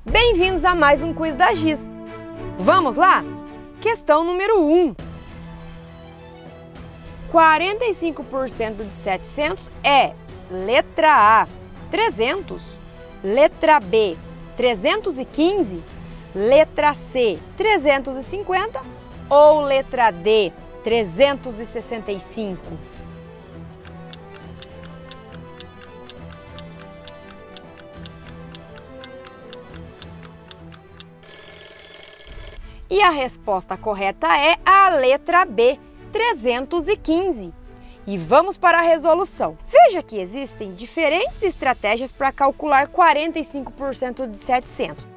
Bem-vindos a mais um quiz da Giz. Vamos lá? Questão número 1. 45% de 700 é letra A, 300, letra B, 315, letra C, 350 ou letra D, 365? E a resposta correta é a letra B, 315. E vamos para a resolução. Veja que existem diferentes estratégias para calcular 45% de 700.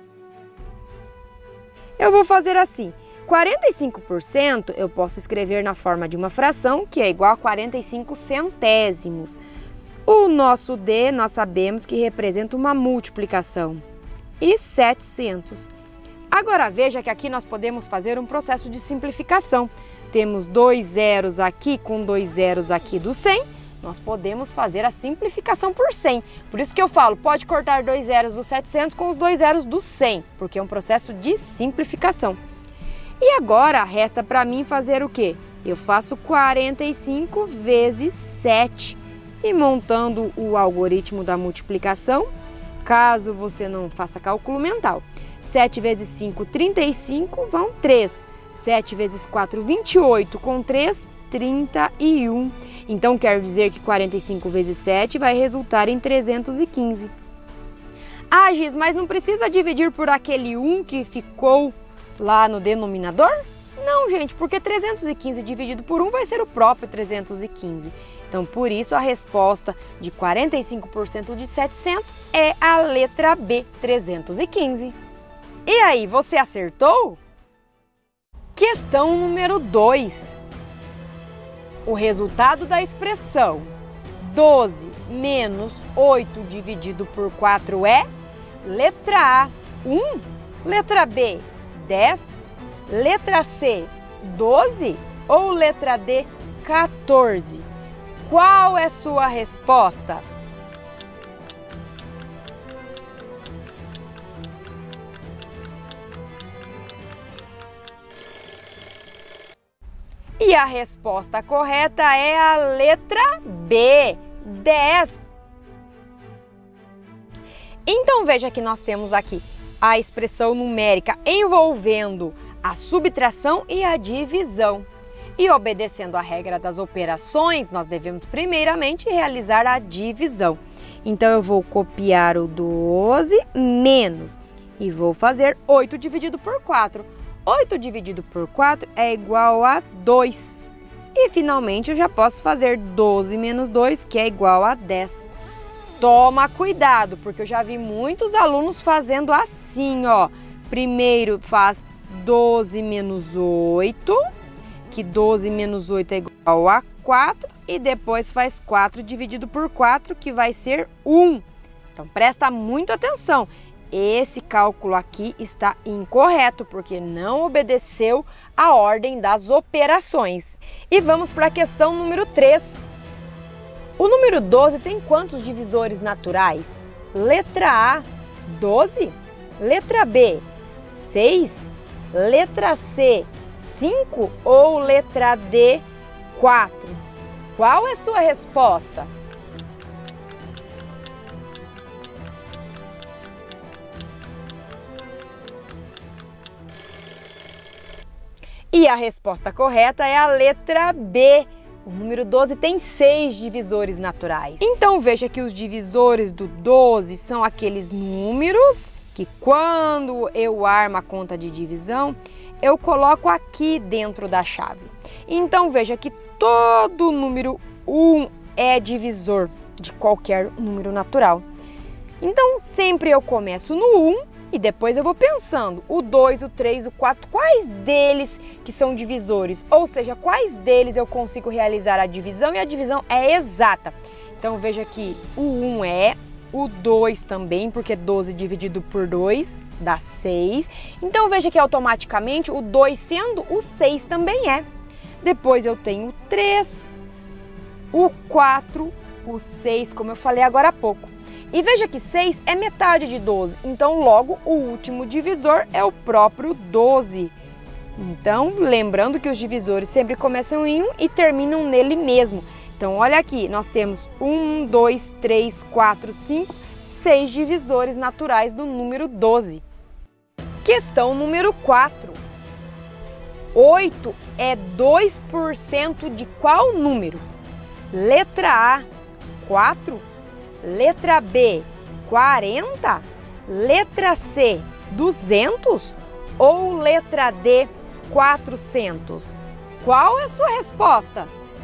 Eu vou fazer assim. 45% eu posso escrever na forma de uma fração, que é igual a 45 centésimos. O nosso D, nós sabemos que representa uma multiplicação. E 700. Agora veja que aqui nós podemos fazer um processo de simplificação. Temos 2 zeros aqui com 2 zeros aqui do 100. Nós podemos fazer a simplificação por 100. Por isso que eu falo, pode cortar 2 zeros do 700 com os 2 zeros do 100, porque é um processo de simplificação. E agora resta para mim fazer o quê? Eu faço 45 vezes 7. E montando o algoritmo da multiplicação, caso você não faça cálculo mental, 7 vezes 5, 35, vão 3. 7 vezes 4, 28, com 3, 31. Então, quer dizer que 45 vezes 7 vai resultar em 315. Ah, Giz, mas não precisa dividir por aquele 1 que ficou lá no denominador? Não, gente, porque 315 dividido por 1 vai ser o próprio 315. Então, por isso, a resposta de 45% de 700 é a letra B, 315. E aí, você acertou? Questão número 2. O resultado da expressão 12 menos 8 dividido por 4 é? Letra A, 1. Letra B, 10. Letra C, 12. Ou letra D, 14? Qual é sua resposta? E a resposta correta é a letra B, 10. Então veja que nós temos aqui a expressão numérica envolvendo a subtração e a divisão. E obedecendo a regra das operações, nós devemos primeiramente realizar a divisão. Então eu vou copiar o 12 menos e vou fazer 8 dividido por 4. 8 dividido por 4 é igual a 2. E finalmente eu já posso fazer 12 menos 2, que é igual a 10. Toma cuidado, porque eu já vi muitos alunos fazendo assim, ó. Primeiro faz 12 menos 8, que 12 menos 8 é igual a 4. E depois faz 4 dividido por 4, que vai ser 1. Então presta muita atenção. Esse cálculo aqui está incorreto, porque não obedeceu a ordem das operações. E vamos para a questão número 3. O número 12 tem quantos divisores naturais? Letra A, 12. Letra B, 6. Letra C, 5. Ou letra D, 4? Qual é a sua resposta? E a resposta correta é a letra B. O número 12 tem 6 divisores naturais. Então veja que os divisores do 12 são aqueles números que quando eu armo a conta de divisão, eu coloco aqui dentro da chave. Então veja que todo número 1 é divisor de qualquer número natural. Então sempre eu começo no 1. E depois eu vou pensando, o 2, o 3, o 4, quais deles que são divisores? Ou seja, quais deles eu consigo realizar a divisão e a divisão é exata. Então veja que o 1 é, o 2 também, porque 12 dividido por 2 dá 6. Então veja que automaticamente o 2 sendo, o 6 também é. Depois eu tenho o 3, o 4, o 6, como eu falei agora há pouco. E veja que 6 é metade de 12, então logo o último divisor é o próprio 12. Então, lembrando que os divisores sempre começam em 1 e terminam nele mesmo. Então, olha aqui, nós temos 1, 2, 3, 4, 5, 6 divisores naturais do número 12. Questão número 4. 8 é 2% de qual número? Letra A, 4. Letra B, 40. Letra C, 200. Ou letra D, 400? Qual é a sua resposta?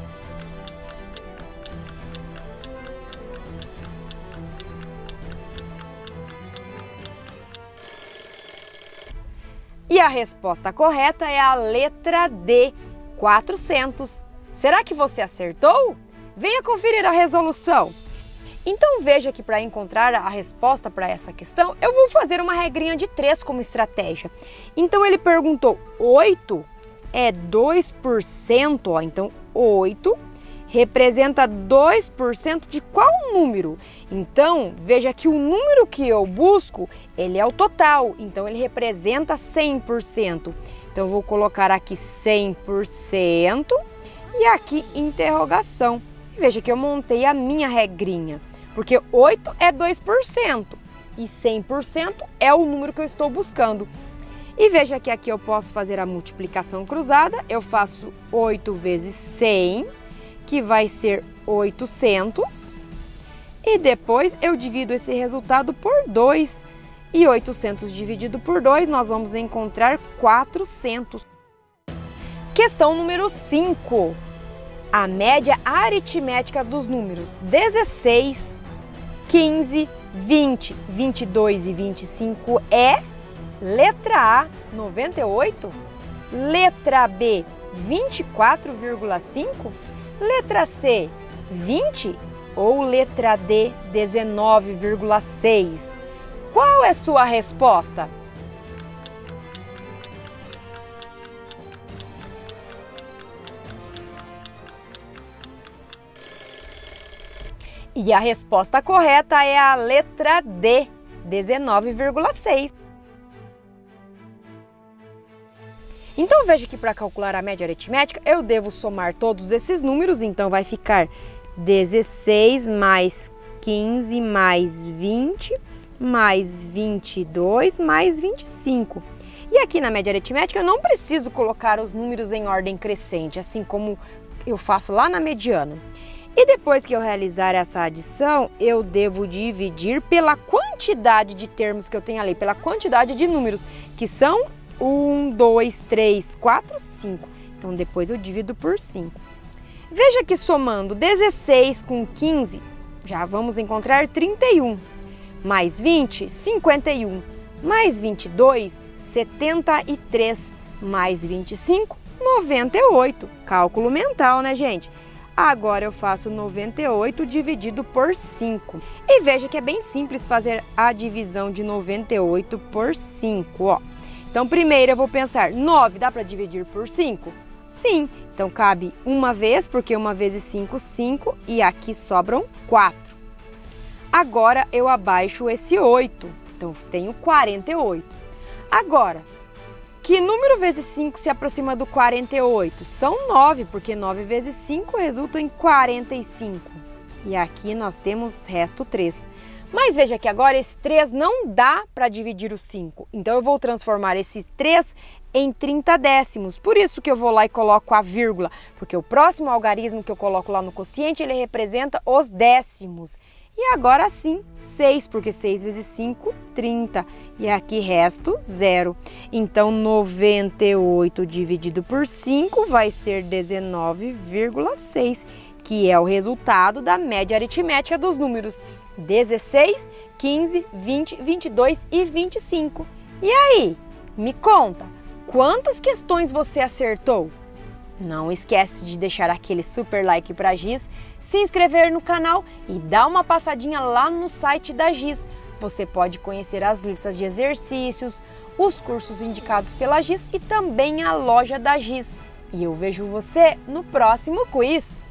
E a resposta correta é a letra D, 400. Será que você acertou? Venha conferir a resolução. Então veja que para encontrar a resposta para essa questão, eu vou fazer uma regrinha de 3 como estratégia. Então ele perguntou, 8 é 2%, ó, então 8 representa 2% de qual número? Então, veja que o número que eu busco, ele é o total, então ele representa 100%. Então, eu vou colocar aqui 100% e aqui interrogação. Veja que eu montei a minha regrinha, porque 8 é 2% e 100% é o número que eu estou buscando. E veja que aqui eu posso fazer a multiplicação cruzada, eu faço 8 vezes 100, que vai ser 800, e depois eu divido esse resultado por 2, e 800 dividido por 2, nós vamos encontrar 400. Questão número 5. A média aritmética dos números 16, 15, 20, 22 e 25 é letra A, 98, letra B, 24,5, letra C, 20 ou letra D, 19,6? Qual é sua resposta? E a resposta correta é a letra D, 19,6. Então veja que para calcular a média aritmética, eu devo somar todos esses números, então vai ficar 16 mais 15 mais 20 mais 22 mais 25. E aqui na média aritmética eu não preciso colocar os números em ordem crescente, assim como eu faço lá na mediana. E depois que eu realizar essa adição, eu devo dividir pela quantidade de termos que eu tenho ali, pela quantidade de números, que são 1, 2, 3, 4, 5. Então, depois eu divido por 5. Veja que somando 16 com 15, já vamos encontrar 31. Mais 20, 51. Mais 22, 73. Mais 25, 98. Cálculo mental, né, gente? Agora eu faço 98 dividido por 5. E veja que é bem simples fazer a divisão de 98 por 5, ó. Então, primeiro eu vou pensar, 9 dá para dividir por 5? Sim, então cabe uma vez, porque uma vezes 5, 5, e aqui sobram 4. Agora eu abaixo esse 8, então tenho 48. Agora, que número vezes 5 se aproxima do 48? São 9, porque 9 vezes 5 resulta em 45. E aqui nós temos resto 3. Mas veja que agora esse 3 não dá para dividir o 5. Então eu vou transformar esse 3 em 30 décimos. Por isso que eu vou lá e coloco a vírgula. Porque o próximo algarismo que eu coloco lá no quociente, ele representa os décimos. E agora sim, 6, porque 6 vezes 5, 30. E aqui resto 0. Então, 98 dividido por 5 vai ser 19,6, que é o resultado da média aritmética dos números 16, 15, 20, 22 e 25. E aí, me conta, quantas questões você acertou? Não esquece de deixar aquele super like para a Giz, se inscrever no canal e dar uma passadinha lá no site da Giz. Você pode conhecer as listas de exercícios, os cursos indicados pela Giz e também a loja da Giz. E eu vejo você no próximo quiz!